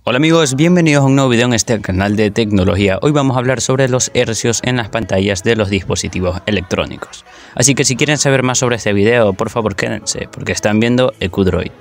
Hola amigos, bienvenidos a un nuevo video en este canal de tecnología. Hoy vamos a hablar sobre los hercios en las pantallas de los dispositivos electrónicos. Así que si quieren saber más sobre este video, por favor quédense, porque están viendo EcuDroid.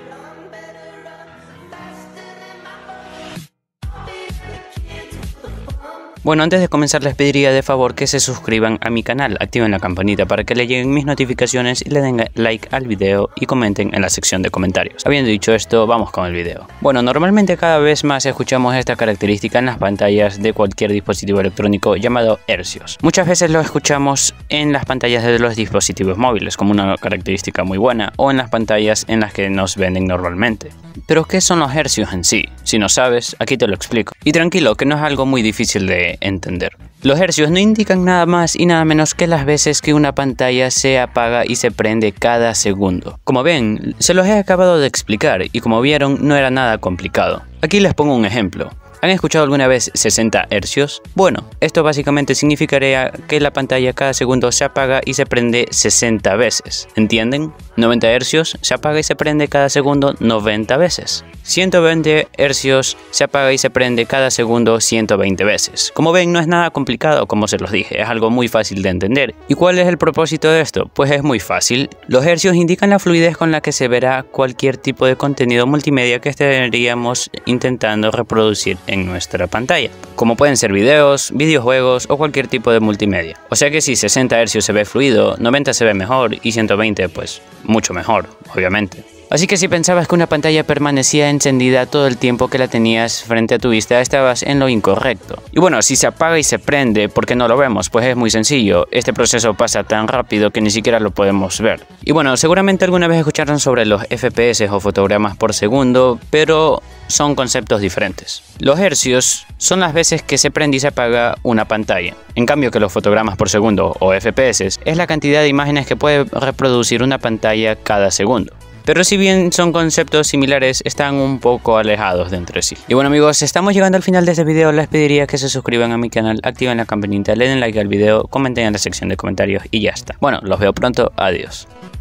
Bueno, antes de comenzar les pediría de favor que se suscriban a mi canal, activen la campanita para que les lleguen mis notificaciones y le den like al video y comenten en la sección de comentarios. Habiendo dicho esto, vamos con el video. Bueno, normalmente cada vez más escuchamos esta característica en las pantallas de cualquier dispositivo electrónico llamado hercios. Muchas veces lo escuchamos en las pantallas de los dispositivos móviles como una característica muy buena o en las pantallas en las que nos venden normalmente. Pero ¿qué son los hercios en sí? Si no sabes, aquí te lo explico. Y tranquilo, que no es algo muy difícil de entender. Los hercios no indican nada más y nada menos que las veces que una pantalla se apaga y se prende cada segundo. Como ven, se los he acabado de explicar y como vieron no era nada complicado. Aquí les pongo un ejemplo. ¿Han escuchado alguna vez 60 hercios? Bueno, esto básicamente significaría que la pantalla cada segundo se apaga y se prende 60 veces. ¿Entienden? 90 hercios se apaga y se prende cada segundo 90 veces. 120 hercios se apaga y se prende cada segundo 120 veces. Como ven, no es nada complicado, como se los dije, es algo muy fácil de entender. ¿Y cuál es el propósito de esto? Pues es muy fácil. Los hercios indican la fluidez con la que se verá cualquier tipo de contenido multimedia que estaríamos intentando reproducir en nuestra pantalla, como pueden ser videos, videojuegos o cualquier tipo de multimedia. O sea que si 60 Hz se ve fluido, 90 se ve mejor y 120 pues mucho mejor, obviamente. Así que si pensabas que una pantalla permanecía encendida todo el tiempo que la tenías frente a tu vista, estabas en lo incorrecto. Y bueno, si se apaga y se prende, ¿por qué no lo vemos? Pues es muy sencillo, este proceso pasa tan rápido que ni siquiera lo podemos ver. Y bueno, seguramente alguna vez escucharon sobre los FPS o fotogramas por segundo, pero son conceptos diferentes. Los hercios son las veces que se prende y se apaga una pantalla. En cambio que los fotogramas por segundo o FPS es la cantidad de imágenes que puede reproducir una pantalla cada segundo. Pero si bien son conceptos similares, están un poco alejados de entre sí. Y bueno amigos, estamos llegando al final de este video. Les pediría que se suscriban a mi canal, activen la campanita, le den like al video, comenten en la sección de comentarios y ya está. Bueno, los veo pronto, adiós.